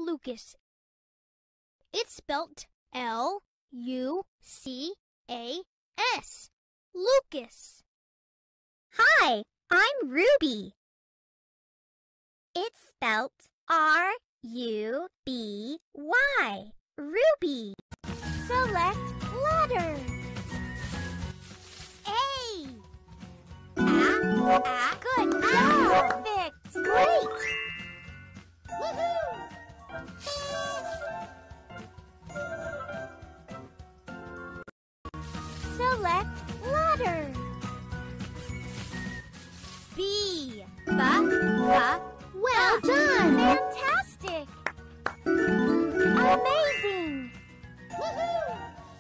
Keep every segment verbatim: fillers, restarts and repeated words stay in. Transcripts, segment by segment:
Lucas. It's spelt L U C A S. Lucas. Hi, I'm Ruby. It's spelt R U B Y. Ruby. Select letters. A. A. A. Good job. Perfect. Great. Woohoo. Select letters. B. B. B. Well done. Fantastic. Amazing. Woohoo.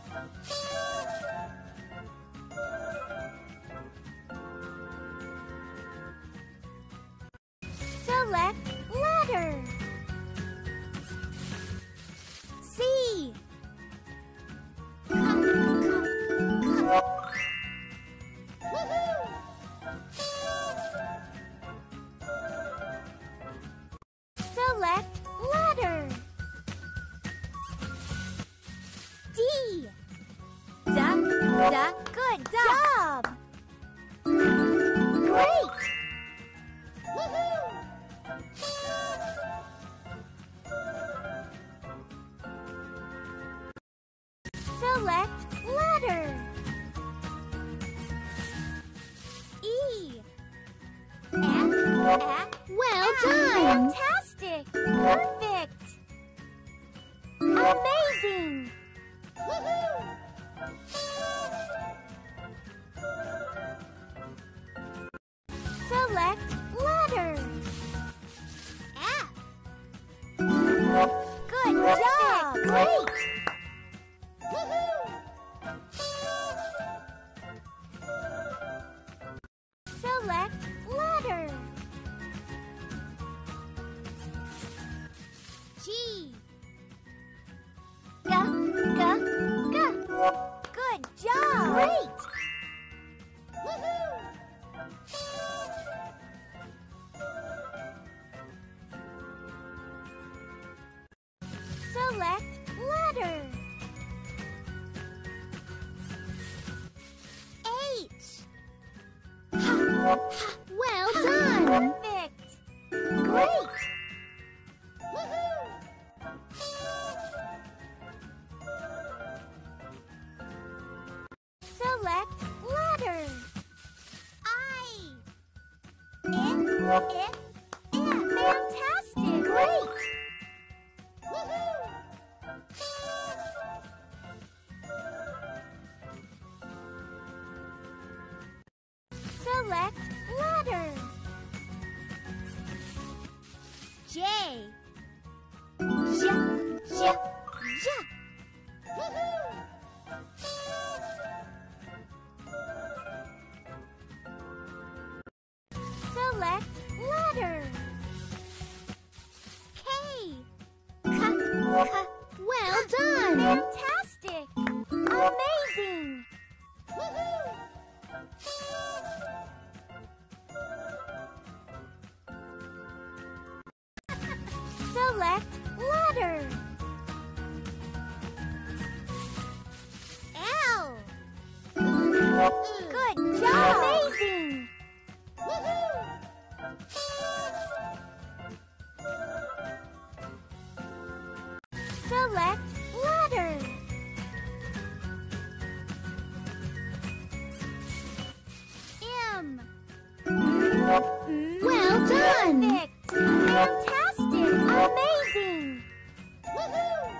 Select letters. C. Woohoo. Select letters. D. Da, da. Good job. Great. Woohoo. Select letters. E. F. F. Well done. Fantastic. Perfect. Amazing. Woohoo. Select letters. F. Good job. Great. Woohoo. Select letters. G. G. G. G. Good job. Great. Woohoo. Select letters. H. Well done. Perfect. Great. Woohoo. Select letters. I. It. It. It. Fantastic. Great. Woohoo. Select letters. J. J. J. J. Woohoo. Select letters. K. K. K. Well done. Fantastic. Amazing. Woohoo. Select letters. L. Good job. Amazing. Woohoo. Select letters. M. Well done. Perfect. Fantastic. Amazing. Woohoo.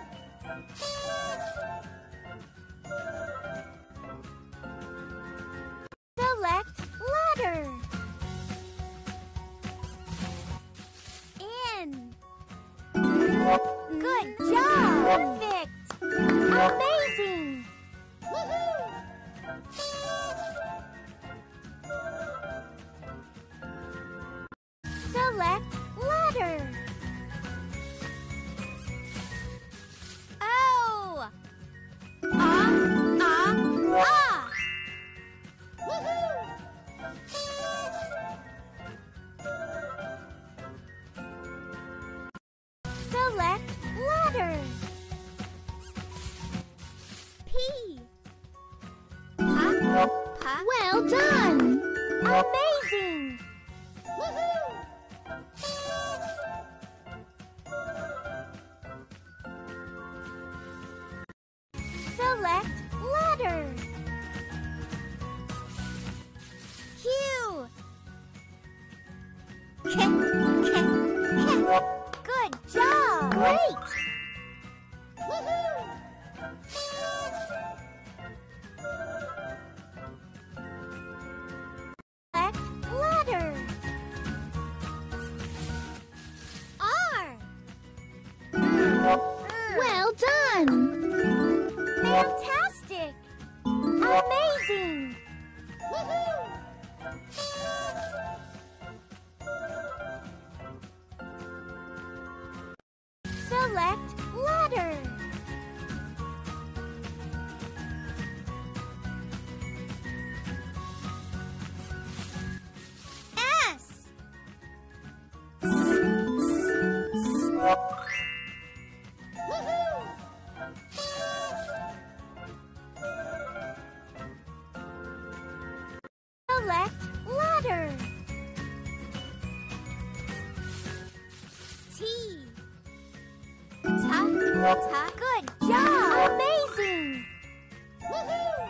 Select letters. N. Good job. Perfect. ladder. P. Pa. Pa. Well done! Amazing! Woohoo! Select letter. Q. K. K. K. Good job! Great! Woohoo! Select letter. R. Well done! Fantastic! Amazing! Woohoo! Select letter. S. Woohoo! Select letter. T. Ta. Ta. Good job! Amazing! Woohoo!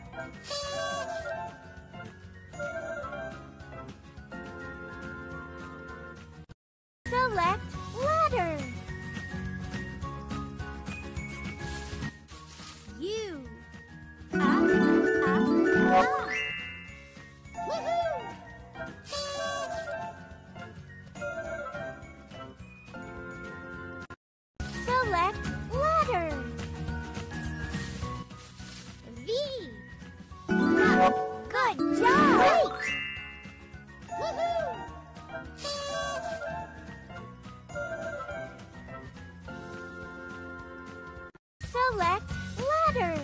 Select letter. U. Ah. Ah. Ah. Woohoo! Select letter. V. Good job! Great! Woohoo! Select letter.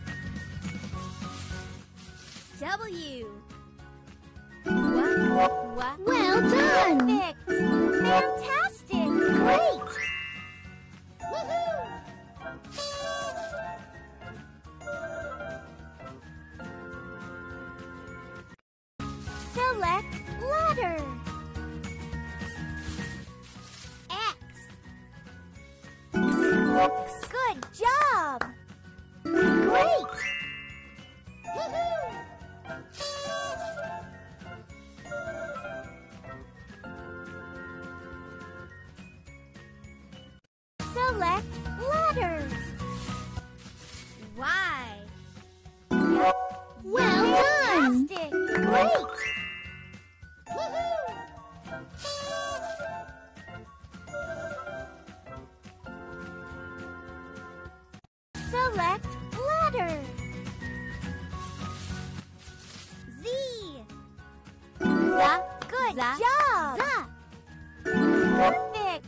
W. Wa. Wa. Well done! Perfect! Fantastic! Great! Woohoo! Select letter. X. Good job! Great! Woohoo! Select letters. Y. Well done! Fantastic! Great! Woohoo! Select letter. Z. Z. Good job! Z. Perfect!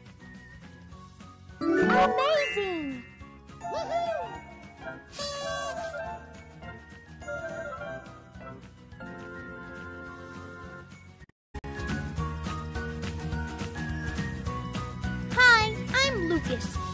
Amazing! Woohoo! Hi, I'm Lucas.